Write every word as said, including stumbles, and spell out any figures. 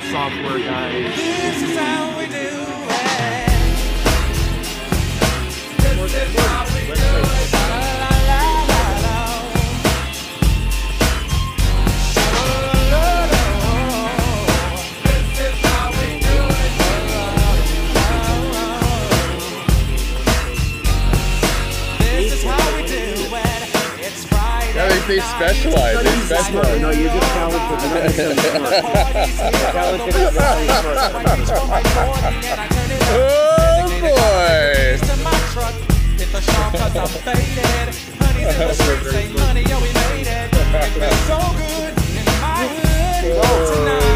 software guys. This is how we do it. This is how we do it. La, la, la, la, la. This is how we do it. This is how we do it. It's Friday. Yeah, they, they specialize. They specialize. No, you're just talented. You're not talented. You're Oh boy! Hit the shop 'cause I'm faded. Honey's in the streets, say money, yo, we made it. It feels so good in my hood tonight.